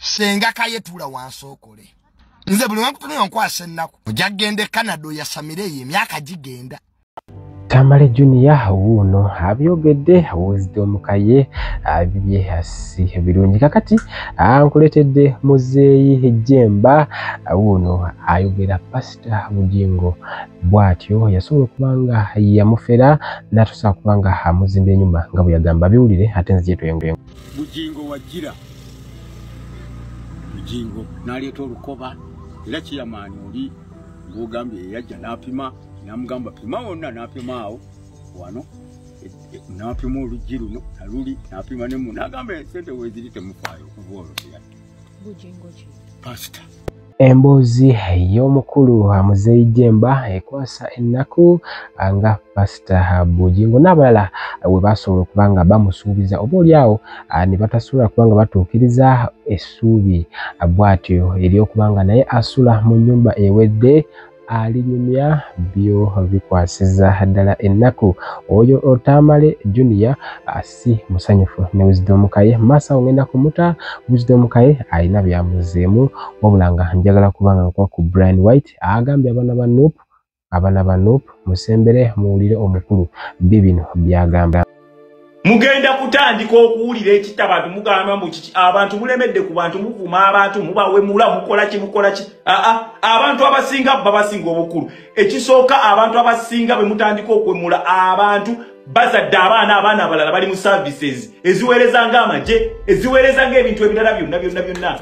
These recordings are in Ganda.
senga Kaye tula wansokole nze buli wangu tuno nkwasa nnaku ojagende Canada yasamire emyaka gigenda Tamale Junior wuno abyogedde Wisdom Kaye bibye asi birungi kakati ankuletedde Mzee Jemba wuno ayogera Pastor Bujingo bwatyo yasobola kubanga yamufera natusa kubanga amuzimba enyumba nga buyagamba biwulire ate nzije tuyongere Bujingo wajira Bujingo naleta olukoba era kiyamani oli ngogambye yajja napima namugamba pima wonna napimaawo wano napima oluggi luno naluli napima ne munagamba sente weziri temufaayo okuvoolo Bujingo ki Pastor Embozi y'omukulu Mzee Jemba ekwasa ennaku nga Pastor Bujingo n'abalala we basobola kubanga bamusuubiza oba oliawo ne batasobola kubanga batuukiriza essuubi bwatyo ery'okubanga naye asula mu nnyumba ewedde alinyumya byo bikwasiza ddala ennaku oyo Otamale Junior si musanyufu ne Wisdom Kaye masa ngenda kumuta Wisdom Kaye alina byamuzeemu wabulanga njagala kubanga kwa ku Brian White agambye abana ba Noop musembere muwulire omukulu bibino byagamba mugenda kutandika okuwulira ekita abantu mugamba mu kiki abantu mulemedde ku bantu muvuma abantu mubawe mula mukola ki abantu abasinga babasinga obukulu ekisooka abantu abasinga bwe mutandika okwemula abantu bazadde abaana abalala bali mu services eziweereza nga amaje eziweereza nga ebintu ebirala byonna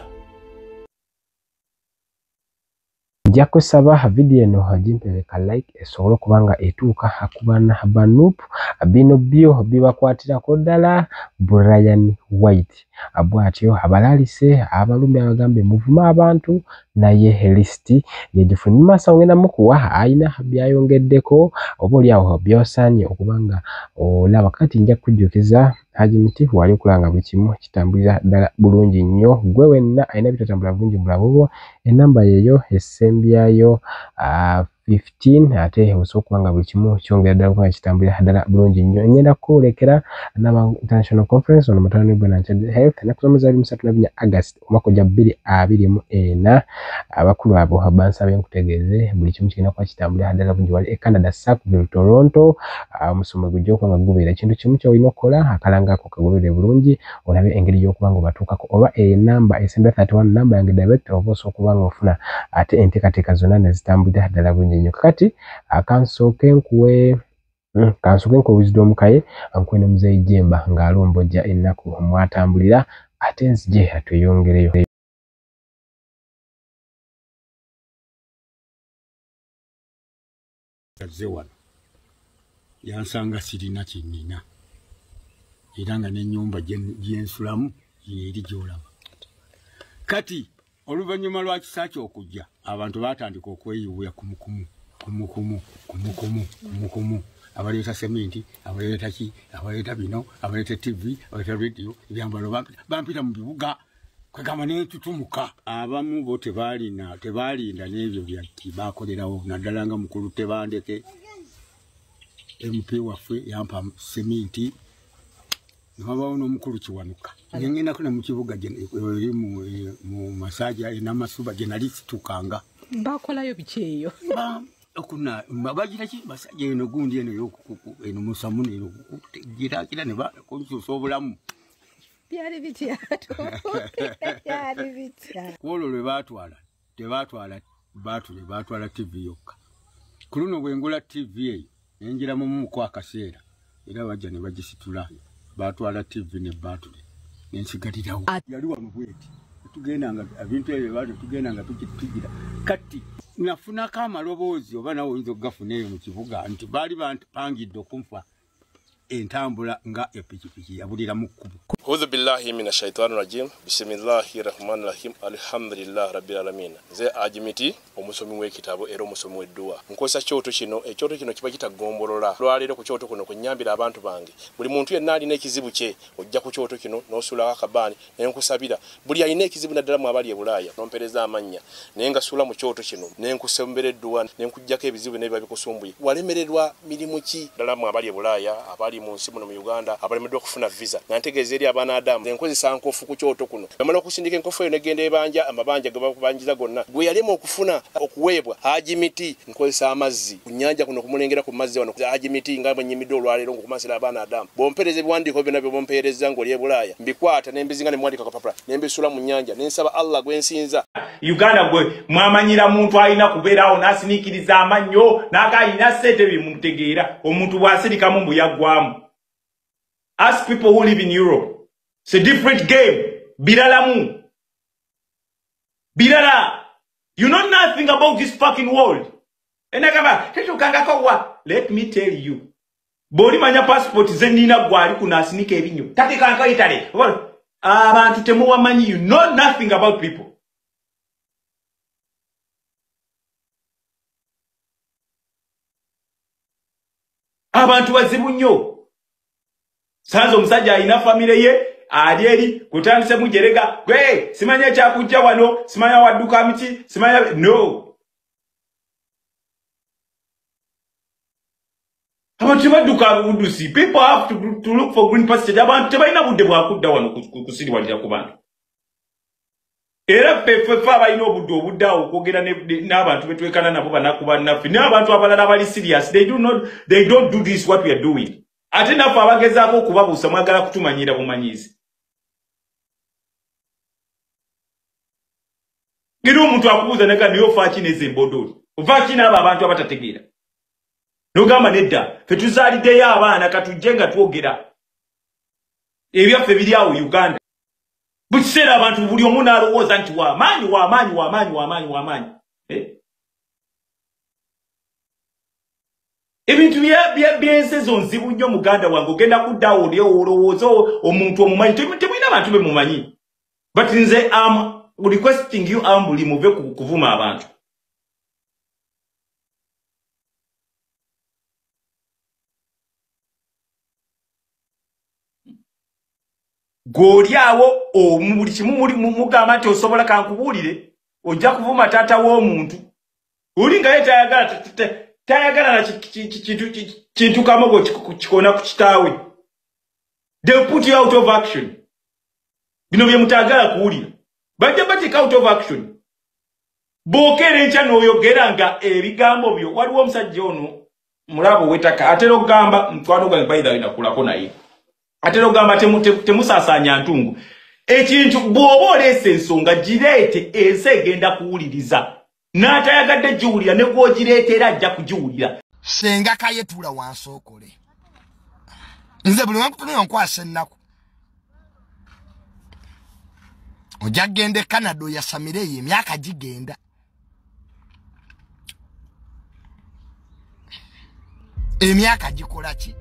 nja kusaba video eno hajimpereka like esobole kubanga etuuka akubana ba Noop bino byo bibakwatirako ddala Brian White bwatyo abalalise abalumbe abagambe muvuma abantu naye listi yegifuna masa ngenda mukuwa ayina byayongeddeko oba oliawo byosanye okubanga olaba kati nja kujjukiza Hajimiti wali okulanga buli kimu kitambulira ddala bulungi nnyo gwe wenna ayina bitatambula bulungi mulabo enamba yeyo essembyayo 15 ate osokubanga buli kimu kyongera ddala kubanga kitambulira ddala bulungi nnyo ngenda kukolekera n'aba international conference on maternal and health nakusomeza 34 August omwaka gwa 2024 abakulu abo bansabye nkutegeeze buli kimu kirina kuba kitambulira ddala bulungi wali Canada Sackville Toronto omusomo gujja okubanga gubeera ekintu kimu kyolina okukola akalangako kagoberere bulungi olabe engeri y'okubanga obatuukako oba enamba esembya 31 namba yange direct oba osokubanga ofuna ate enteekateeka zonna ne zitambulira ddala bulungi nnyo kakati akansooke nkuwe Wisdom Kaye ankuwe ne Mzee Jemba ng'alombojja ennaku mwatambulira ate nzije atweyongereyo wano yansanga sirina kinina era nga n'ennyumba gyensulamu yeri gyolaba kati oluvannyuma lwa kisa ky'okujja abantu baatandika okweyiwuya kumukumu abaleeta sementi abaleeta ki abaleeta bino abaleeta TV abaleeta radio ebyambalo bampita mu bibuga kwegamba netutumuka abamu bo tebaalinda n'ebyo byaki bakolerawo naddala nga mukulu Tebandeke MP waffe yampa sementi nwabawo n'omukulu Kiwanuka ngengendako ne mu kibuga eri mu masaja n'amasuba gye nali situkanga bakolayo biki eyo okuna bagira ki basajja eno gundi eno yokukuku eno musamu eno gira ne bakonsusa obulamu byali bitya kwolwo lwe baatwala TV yokka ku luno bwe ngula TV eyo nenjira mu muko akaseera era bajja ne bagisitula baatwala TV ne batule nensigalirawo yali wano bweti tugendanga ebintu ebyo baatu tugendanga tukigira kati nafunako amaloboozi oba nawe oyinza okugafuna eyo mu kibuga nti baali bantupangidde okunfa entambula nga epikipiki yabulira mu kkubo A'udhu billahi minash shaitani rajim. Bismillahir rahmanir rahim. Alhamdulillah rabbil alamin. Nze Ajimiti omusomi w'ekitabo era omusomi w'edduwa. Nkozesa kyoto kino, ekyoto kino kiba kitagombolola. Lwalero ku kyoto kuno kunyambira abantu bange. Buli muntu yenna alina ekizibu kye, ojja ku kyoto kino n'osula akabani n'enkusabira. Buli alina ekizibu naddala mu abali e Bulaaya n'ompereza amannya. Naye nga sula mu kyoto kino n'enkusembera edduwa n'enkujjako ebizibu n'ebiba bikusumbuye. Walemererwa mirimu ki ddala mu abali e Bulaaya, abali mu nsi muno mu Uganda, abalemeddwa okufuna visa. Nantegeeza eri abana Adamu enkozesa nkofu ku kyoto kuno amala okusindika enkofu eyo negenda ebanja amabanja gabakubanjiza gonna gwe yalema okufuna okuweebwa hajimiti nkozesa amazzi ku nnyanja kuno kumulengera ku mazzi wano hajimiti nga bwenyimidde olwaleero ngokumasira abana Adamu bompereze ebiwandiiko byonna bye bompereza ng'oli ebulaaya mbikwata nembizinga ne mwandika kapapula nembisula mu nnyanja nensaba Allah gwensinza Uganda gwe mwamanyira muntu alina kubeerawo n'asiniikiriza amannyo n'agayina ssente bimutegeera omuntu bw'asirikamu mbuyagwamu. Ask people who live in Europe. It's a different game. Bilalamu. Bilala. You know nothing about this fucking world. Let me tell you. Boli manya passport zenina gwali kunasinika ebinyo. Tate kanka itale. Abantu temuwa manyi, you know nothing about people. Abantu wazibu nnyo. Sanzo musajja ina family ye alieri kutandise mujerega gwe simanya cha kujja wano simanya waduka miti simanya no. Abantu baduka budusi, people have to look for green pastures. Abantu tebalina budde bwakudda wano kusiri walira ku bantu. Era fefa balina obudde obuddawo kwogera n'abantu betwekana nabo banakuba nafi n'abantu abalala bali serious. They don't do this what we are doing. Ate nafe abagezaako okubabuusa mwagala kutumanyira bumanyizi. Ngeri omuntu akubuuza neka niyo ofa kineze embodoli. Ova kina abo abantu abatategeera. Nogamba nedda, fe tuzaaliddeyo abaana katujje nga twogera. Ebyaffe biri awo Uganda. Buli kiseera abantu buli omu n'alowooza nti w'amaanyi. Ebintu byensezo nzibu nnyo muganda wange ogenda kuddawo oli olowooza omuntu omumanyi temulina abantu be mumanyi. But nze am requesting you humbly muve kuvuma abantu. Goli awo omuli kimu mugamba nti osobola kankubuulire ojja kuvuma taata w'omuntu. Oli nga ye tayagala na kintu kamogo kikona ku kitaawe. They'll put you out of action. Bino bye mutagala kuwulira. Bajja batika out of action. Bokere ncha n'oyogera nga ebigambo byo waliwo omusajja ono mulabo wetaka atero gamba mtwano gwa baida inakulako naye. Atero gamba temusasanya ntungu. Ekintu bwoba olese ensonga gireete ensi egenda kuwuliriza. N'atayagadde giwulira ne gwogireetera ajja kugiwulira. Senga Kaye tula wansi okole. Nze buli wankutunira nkwasa ennaku. Ojja gende Canada oyasamireyo emyaka gigenda. Emyaka gikola ki?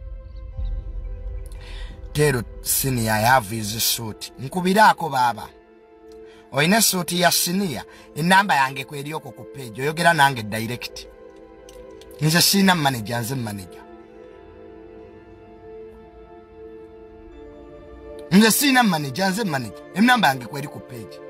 Tero senior I have his suit. Nkubiraako baba. Oina suit ya senior enamba yange kwerioko ku page oyogera nange direct. Nze sina manager nze manager. Nze sina manager nze manager. Enamba yange kweri ku page.